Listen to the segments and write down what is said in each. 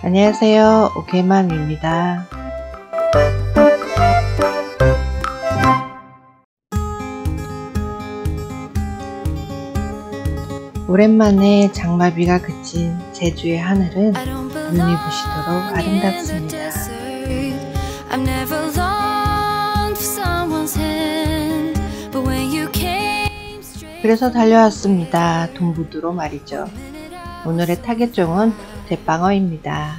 안녕하세요. 오케이맘입니다. 오랜만에 장마비가 그친 제주의 하늘은 눈이 부시도록 아름답습니다. 그래서 달려왔습니다. 동부도로 말이죠. 오늘의 타겟종은 대방어입니다.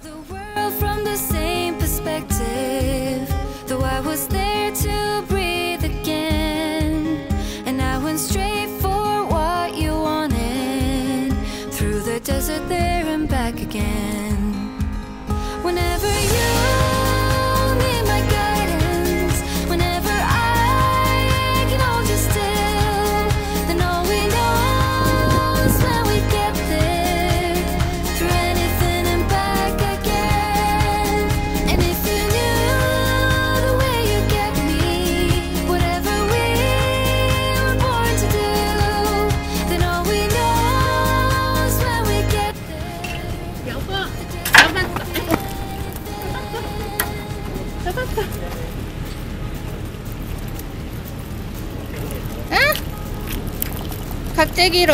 Desert there and back again. Whenever you need my guidance, whenever I can hold you still, then all we know is when we get there, through anything and back again. And if you knew the way you get me, whatever we were born to do, then all we know. 잡았다. 응? 각재기로.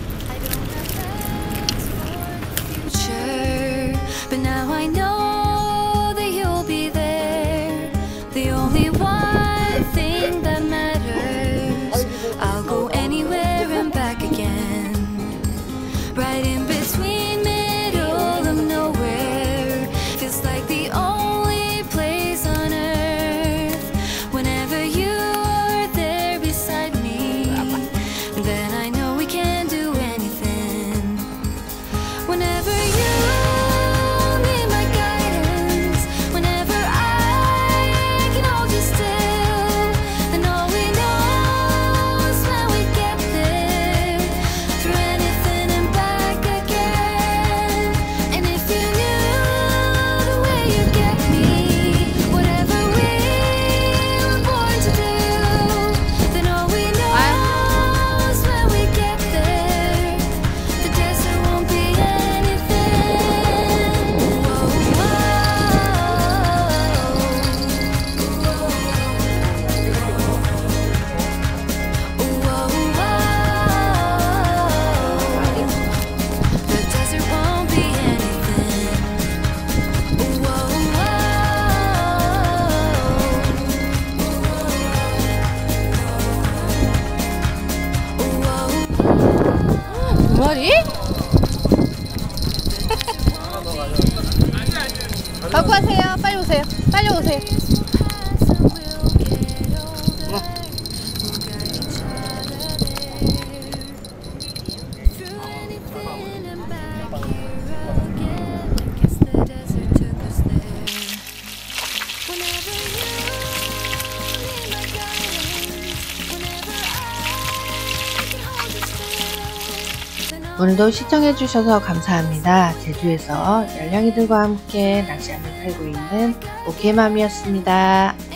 But now I know that you'll be there. The only one thing that matters. I'll go anywhere and back again. Right in between, middle of nowhere. Feels like the only place on earth. Whenever you're there beside me, then I know we can do anything. Whenever you need my guidance, whenever I can hold you still, then all we know is when we get there, through anything and back again. And if you knew the way you get me, whatever we were born to do, then all we know is when we get there, the desert won't be anything. The desert won't be anything. 두 마리? 갖고 가세요. 빨리 오세요. 빨리 오세요. 오늘도 시청해주셔서 감사합니다. 제주에서 열량이들과 함께 낚시하며 살고 있는 오케이맘이었습니다.